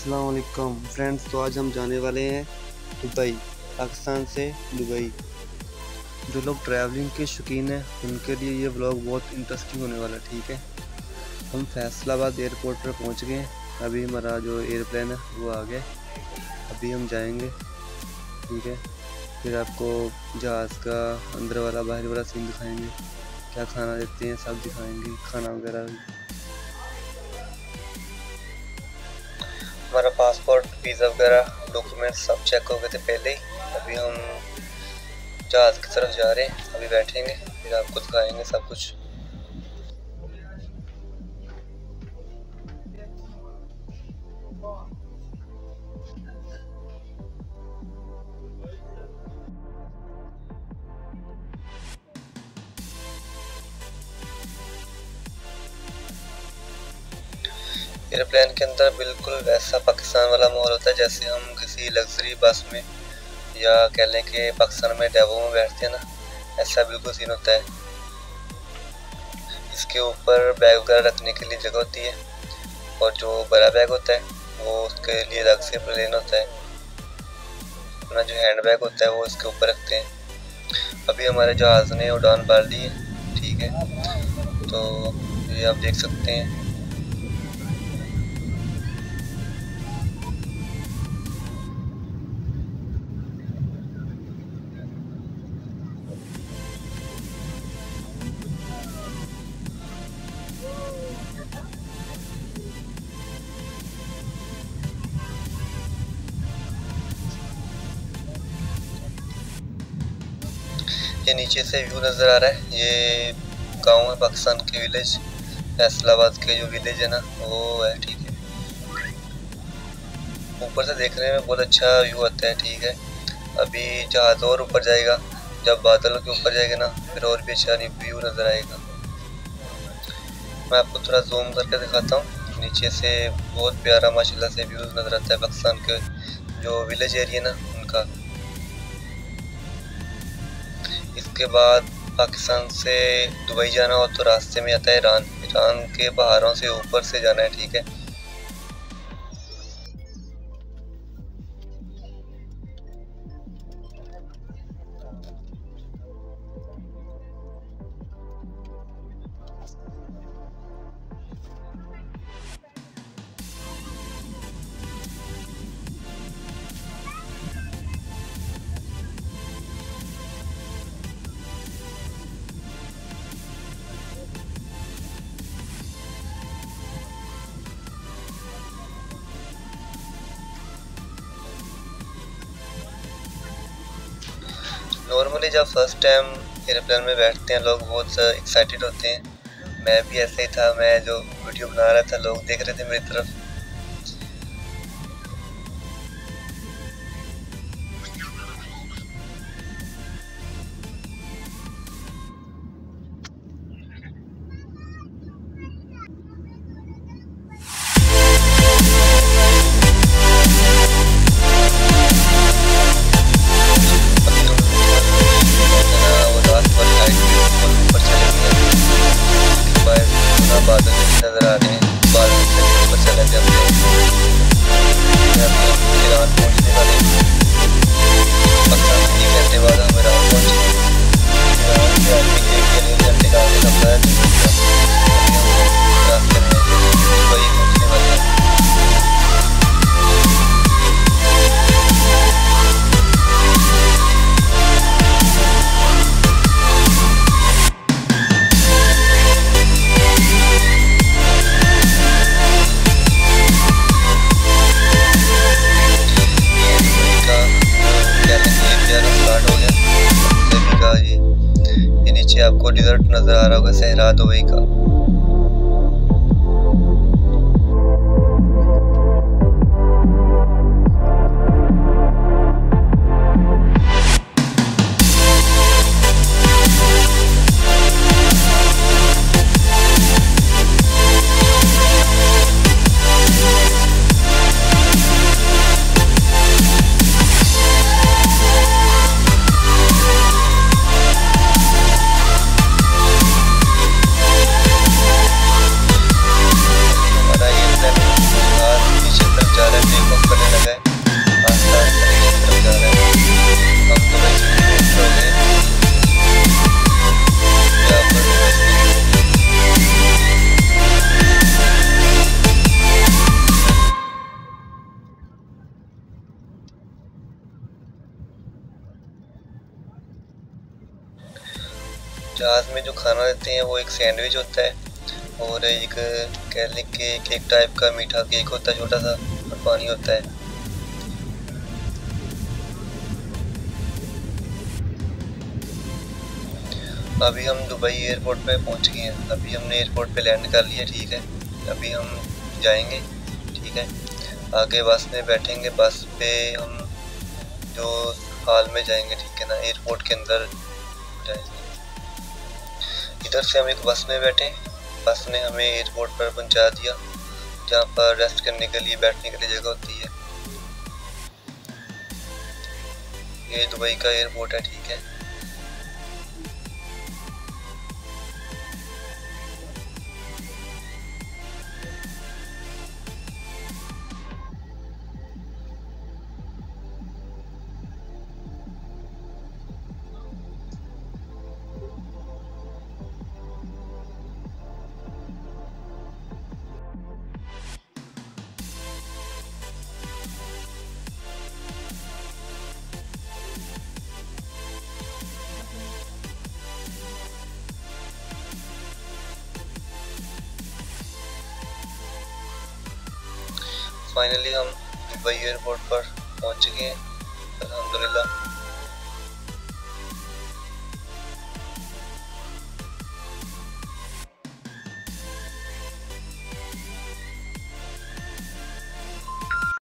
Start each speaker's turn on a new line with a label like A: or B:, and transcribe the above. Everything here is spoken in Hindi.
A: अस्सलाम वालेकुम फ्रेंड्स। तो आज हम जाने वाले हैं दुबई, पाकिस्तान से दुबई। जो लोग ट्रैवलिंग के शौकीन हैं उनके लिए ये व्लॉग बहुत इंटरेस्टिंग होने वाला है। ठीक है, हम फैसलाबाद एयरपोर्ट पर पहुंच गए हैं। अभी हमारा जो एयरप्लेन है वो आ गया, अभी हम जाएंगे। ठीक है, फिर आपको जहाज़ का अंदर वाला बाहर वाला सीन दिखाएंगे, क्या खाना देते हैं सब दिखाएंगे, खाना वगैरह। हमारा पासपोर्ट, वीज़ा वगैरह डॉक्यूमेंट्स सब चेक हो गए थे पहले ही। अभी हम जहाज़ की तरफ जा रहे हैं, अभी बैठेंगे फिर आपको दिखाएंगे सब कुछ। एयरप्लेन के अंदर बिल्कुल वैसा पाकिस्तान वाला माहौल होता है जैसे हम किसी लग्जरी बस में या कह लें कि पाकिस्तान में डेवो में बैठते हैं ना, ऐसा बिल्कुल सीन होता है। इसके ऊपर बैग वगैरह रखने के लिए जगह होती है और जो बड़ा बैग होता है वो उसके लिए अलग से प्लेन होता है। अपना जो हैंड बैग होता है वो इसके ऊपर रखते हैं। अभी हमारे जहाज़ ने उड़ान भर ली है। ठीक है, तो ये आप देख सकते हैं। ये नीचे से व्यू नज़र आ रहा है, ये गांव है पाकिस्तान के, विलेज फैसलाबाद के जो विलेज है ना वो है। ठीक है, ऊपर से देखने में बहुत अच्छा व्यू आता है। ठीक है, अभी जहाज़ और ऊपर जाएगा, जब बादलों के ऊपर जाएगा ना फिर और भी अच्छा व्यू नज़र आएगा। मैं आपको थोड़ा जूम करके दिखाता हूँ। नीचे से बहुत प्यारा माशाल्लाह से व्यू नज़र आता है पाकिस्तान के जो विलेज एरिया ना उनका। इसके बाद पाकिस्तान से दुबई जाना हो तो रास्ते में आता है ईरान। ईरान के पहाड़ों से ऊपर से जाना है। ठीक है, नॉर्मली जब फर्स्ट टाइम एयरप्लेन में बैठते हैं लोग बहुत एक्साइटेड होते हैं। मैं भी ऐसे ही था, मैं जो वीडियो बना रहा था लोग देख रहे थे मेरी तरफ। बादल नजर आ रहे हैं, बादल से ऊपर चले जाते हैं। ईरान पहुंचने वाले, पाकिस्तान 3 घंटे बाद हम ईरान पहुंचे। ईरान से आने के लिए 1 घंटे का आगे लगता है। अभी हम रास्ते में दुबई पहुंचने वाले हैं। ये नीचे आपको डिजर्ट नजर आ रहा होगा, सहरा दुबई का। जहाज़ में जो खाना देते हैं वो एक सैंडविच होता है और एक कैलिक केक, एक टाइप का मीठा केक होता है छोटा सा, और पानी होता है। अभी हम दुबई एयरपोर्ट पे पहुंच गए हैं। अभी हमने एयरपोर्ट पे लैंड कर लिया, ठीक है। अभी हम जाएंगे, ठीक है। आगे बस में बैठेंगे, बस पे हम जो हॉल में जाएंगे, ठीक है ना, एयरपोर्ट के अंदर जाएंगे। इधर से हम एक बस में बैठे, बस ने हमें एयरपोर्ट पर पहुंचा दिया जहाँ पर रेस्ट करने के लिए, बैठने के लिए जगह होती है। ये दुबई का एयरपोर्ट है, ठीक है। फाइनली हम दुबई एयरपोर्ट पर पहुंच गए हैं, अल्हम्दुलिल्लाह।